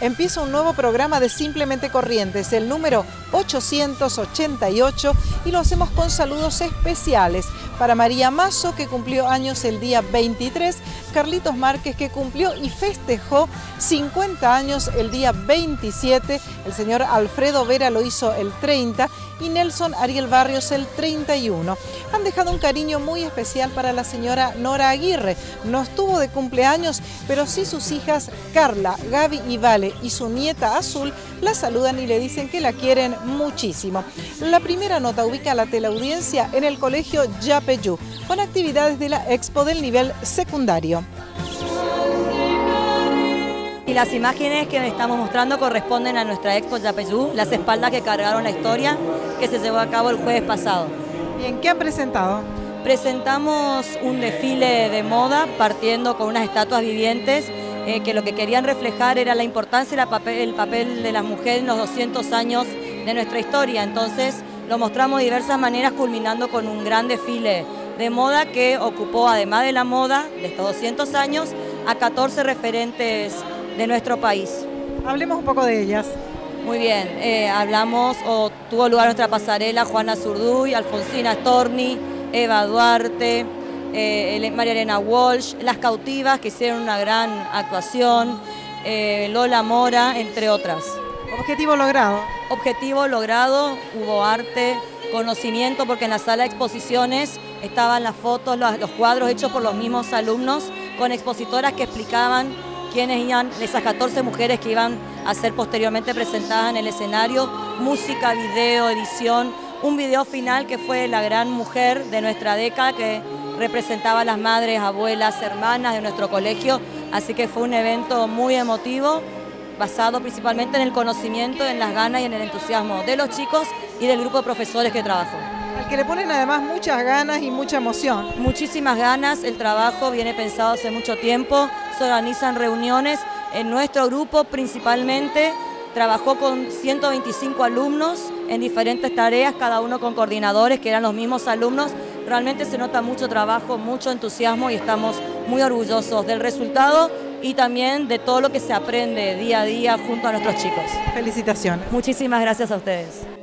empieza un nuevo programa de Simplemente Corrientes, el número 888, y lo hacemos con saludos especiales para María Mazo, que cumplió años el día 23, Carlitos Márquez, que cumplió y festejó 50 años el día 27, el señor Alfredo Vera lo hizo el 30 y Nelson Ariel Barrios el 31. Han dejado un cariño muy especial para la señora Nora Aguirre. No estuvo de cumpleaños, pero sí sus hijas Carla, Gaby y Vale y su nieta Azul la saludan y le dicen que la quieren muchísimo. La primera nota ubica a la teleaudiencia en el colegio Yapeyú, con actividades de la Expo del nivel secundario. Y las imágenes que estamos mostrando corresponden a nuestra Expo Yapeyú, las espaldas que cargaron la historia, que se llevó a cabo el jueves pasado. Bien, ¿qué han presentado? Presentamos un desfile de moda partiendo con unas estatuas vivientes que lo que querían reflejar era la importancia y el papel de las mujeres en los 200 años de nuestra historia. Entonces lo mostramos de diversas maneras, culminando con un gran desfile de moda que ocupó, además de la moda de estos 200 años, a 14 referentes de nuestro país. Hablemos un poco de ellas. Muy bien, tuvo lugar nuestra pasarela Juana Zurduy, Alfonsina Storni, Eva Duarte, María Elena Walsh, Las Cautivas, que hicieron una gran actuación, Lola Mora, entre otras. ¿Objetivo logrado? Objetivo logrado, hubo arte, conocimiento, porque en la sala de exposiciones estaban las fotos, los cuadros hechos por los mismos alumnos, con expositoras que explicaban quiénes eran esas 14 mujeres que iban a ser posteriormente presentadas en el escenario, música, video, edición, un video final que fue la gran mujer de nuestra década que representaba a las madres, abuelas, hermanas de nuestro colegio, así que fue un evento muy emotivo, basado principalmente en el conocimiento, en las ganas y en el entusiasmo de los chicos y del grupo de profesores que trabajó. Al que le ponen además muchas ganas y mucha emoción. Muchísimas ganas, el trabajo viene pensado hace mucho tiempo, se organizan reuniones, en nuestro grupo principalmente trabajó con 125 alumnos en diferentes tareas, cada uno con coordinadores que eran los mismos alumnos. Realmente se nota mucho trabajo, mucho entusiasmo y estamos muy orgullosos del resultado y también de todo lo que se aprende día a día junto a nuestros chicos. Felicitaciones. Muchísimas gracias a ustedes.